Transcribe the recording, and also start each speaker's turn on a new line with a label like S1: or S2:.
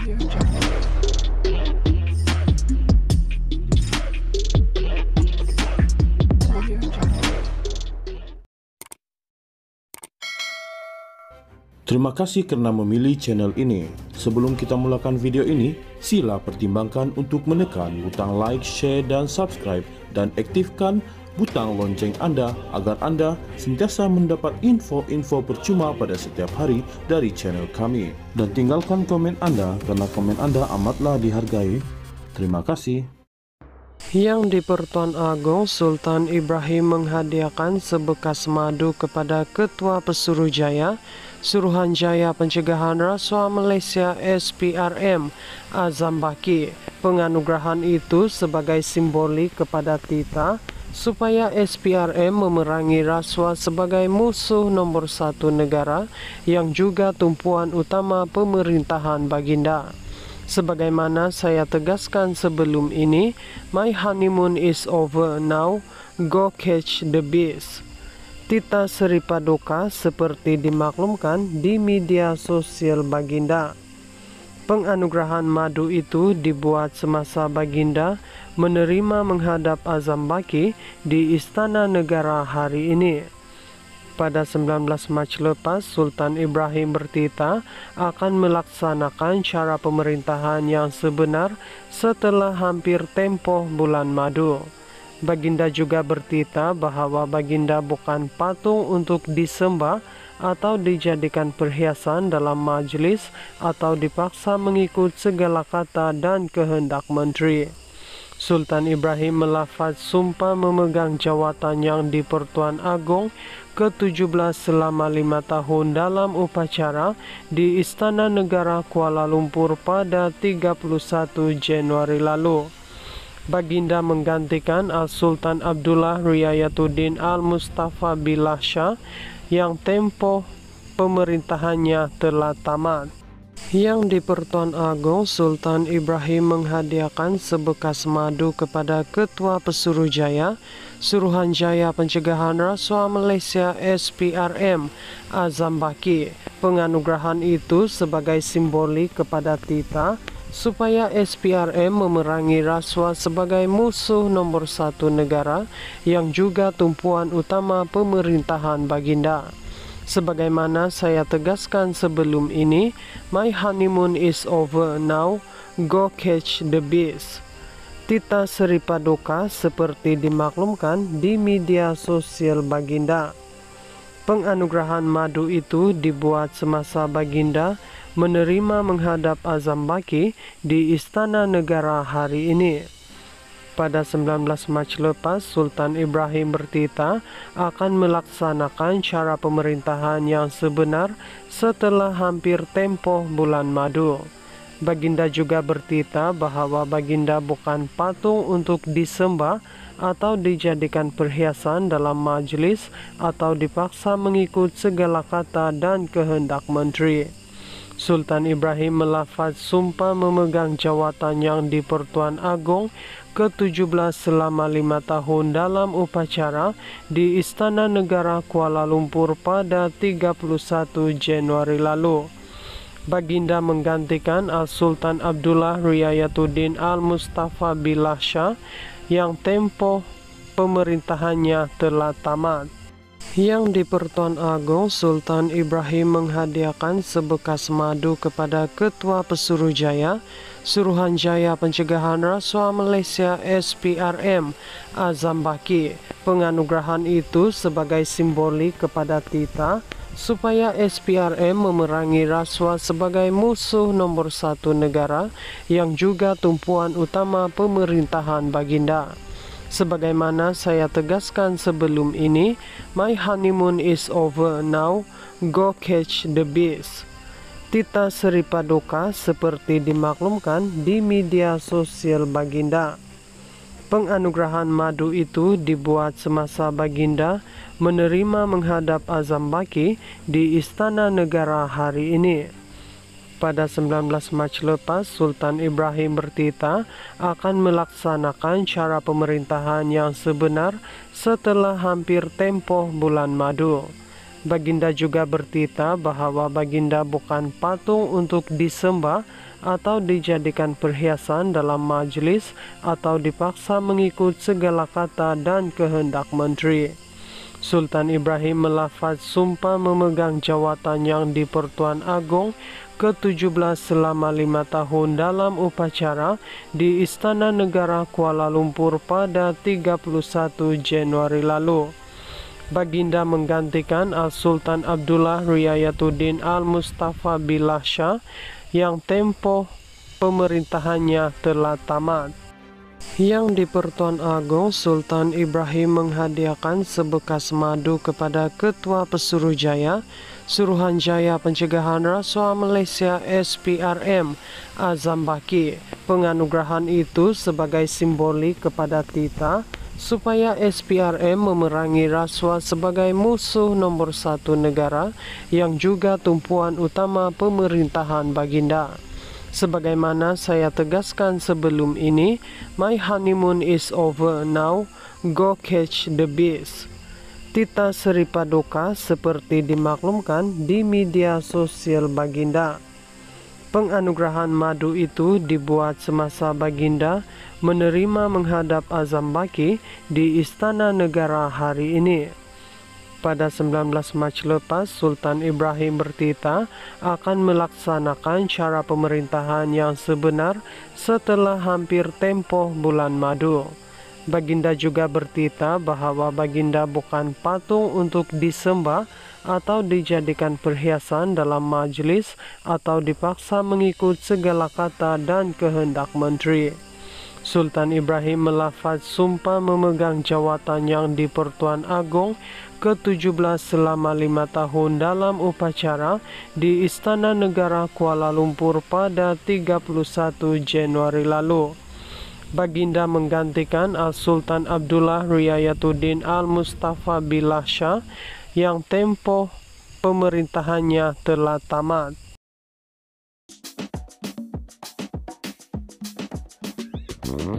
S1: Terima kasih karena memilih channel ini. Sebelum kita mulakan video ini, sila pertimbangkan untuk menekan butang like, share, dan subscribe, dan aktifkan butang lonceng Anda agar Anda sentiasa mendapat info-info percuma pada setiap hari dari channel kami. Dan tinggalkan komen Anda karena komen Anda amatlah dihargai. Terima kasih.
S2: Yang di Pertuan Agong, Sultan Ibrahim menghadiahkan sebekas madu kepada Ketua Pesuruhjaya Suruhanjaya Pencegahan Rasuah Malaysia SPRM Azam Baki. Penganugerahan itu sebagai simbolik kepada Tita supaya SPRM memerangi rasuah sebagai musuh nomor satu negara yang juga tumpuan utama pemerintahan Baginda. Sebagaimana saya tegaskan sebelum ini, my honeymoon is over now, go catch the bees. Tita Sri Paduka seperti dimaklumkan di media sosial Baginda. Penganugerahan madu itu dibuat semasa Baginda menerima menghadap Azam Baki di Istana Negara hari ini. Pada 19 Mac lepas, Sultan Ibrahim bertita akan melaksanakan cara pemerintahan yang sebenar setelah hampir tempoh bulan madu. Baginda juga bertita bahawa Baginda bukan patung untuk disembah atau dijadikan perhiasan dalam majlis atau dipaksa mengikut segala kata dan kehendak menteri. Sultan Ibrahim melafaz sumpah memegang jawatan yang di Pertuan Agong ke-17 selama 5 tahun dalam upacara di Istana Negara Kuala Lumpur pada 31 Januari lalu. Baginda menggantikan Al-Sultan Abdullah Riayatuddin Al-Mustafa Billah Shah yang tempoh pemerintahannya telah tamat. Yang di Pertuan Agong, Sultan Ibrahim menghadiahkan sebekas madu kepada Ketua Pesuruhjaya Suruhanjaya Pencegahan Rasuah Malaysia SPRM Azam Baki. Penganugerahan itu sebagai simbolik kepada Tita supaya SPRM memerangi rasuah sebagai musuh nomor satu negara yang juga tumpuan utama pemerintahan Baginda. Sebagaimana saya tegaskan sebelum ini, my honeymoon is over now, go catch the bees. Tita Sri Paduka seperti dimaklumkan di media sosial Baginda. Penganugerahan madu itu dibuat semasa Baginda menerima menghadap Azam Baki di Istana Negara hari ini. Pada 19 Mac lepas, Sultan Ibrahim bertita akan melaksanakan cara pemerintahan yang sebenar setelah hampir tempoh bulan madu. Baginda juga bertita bahawa Baginda bukan patung untuk disembah atau dijadikan perhiasan dalam majlis atau dipaksa mengikut segala kata dan kehendak menteri. Sultan Ibrahim melafaz sumpah memegang jawatan yang di Pertuan Agong ke-17 selama 5 tahun dalam upacara di Istana Negara Kuala Lumpur pada 31 Januari lalu. Baginda menggantikan Al-Sultan Abdullah Riayatuddin Al-Mustafa Billah Shah yang tempoh pemerintahannya telah tamat. Yang di Pertuan Agong, Sultan Ibrahim menghadiahkan sebekas madu kepada Ketua Pesuruhjaya Suruhanjaya Pencegahan Rasuah Malaysia SPRM Azam Baki. Penganugerahan itu sebagai simbolik kepada Tita supaya SPRM memerangi rasuah sebagai musuh nomor satu negara yang juga tumpuan utama pemerintahan Baginda. Sebagaimana saya tegaskan sebelum ini, my honeymoon is over now, go catch the bees. Tita Sri Paduka seperti dimaklumkan di media sosial Baginda. Penganugerahan madu itu dibuat semasa Baginda menerima menghadap Azam Baki di Istana Negara hari ini. Pada 19 Mac lepas, Sultan Ibrahim bertita akan melaksanakan cara pemerintahan yang sebenar setelah hampir tempoh bulan madu. Baginda juga bertita bahwa Baginda bukan patung untuk disembah atau dijadikan perhiasan dalam majelis atau dipaksa mengikut segala kata dan kehendak menteri. Sultan Ibrahim melafaz sumpah memegang jawatan yang di Pertuan Agong ke-17 selama 5 tahun dalam upacara di Istana Negara Kuala Lumpur pada 31 Januari lalu. Baginda menggantikan Al-Sultan Abdullah Riayatuddin Al-Mustafa Billah Shah yang tempoh pemerintahannya telah tamat. Yang di Pertuan Agong, Sultan Ibrahim menghadiahkan sebekas madu kepada Ketua Pesuruhjaya Suruhanjaya Pencegahan Rasuah Malaysia SPRM Azam Baki. Penganugerahan itu sebagai simbolik kepada Tita supaya SPRM memerangi rasuah sebagai musuh nomor 1 negara yang juga tumpuan utama pemerintahan Baginda. Sebagaimana saya tegaskan sebelum ini, my honeymoon is over now, go catch the bees. Tita Sri Paduka seperti dimaklumkan di media sosial Baginda. Penganugerahan madu itu dibuat semasa Baginda menerima menghadap Azam Baki di Istana Negara hari ini. Pada 19 Mac lepas, Sultan Ibrahim bertita akan melaksanakan cara pemerintahan yang sebenar setelah hampir tempoh bulan madu. Baginda juga bertita bahwa Baginda bukan patung untuk disembah atau dijadikan perhiasan dalam majelis atau dipaksa mengikut segala kata dan kehendak menteri. Sultan Ibrahim melafaz sumpah memegang jawatan yang di Pertuan Agong ke-17 selama 5 tahun dalam upacara di Istana Negara Kuala Lumpur pada 31 Januari lalu. Baginda menggantikan Al-Sultan Abdullah Riayatuddin Al-Mustafa Billah Shah yang tempoh pemerintahannya telah tamat.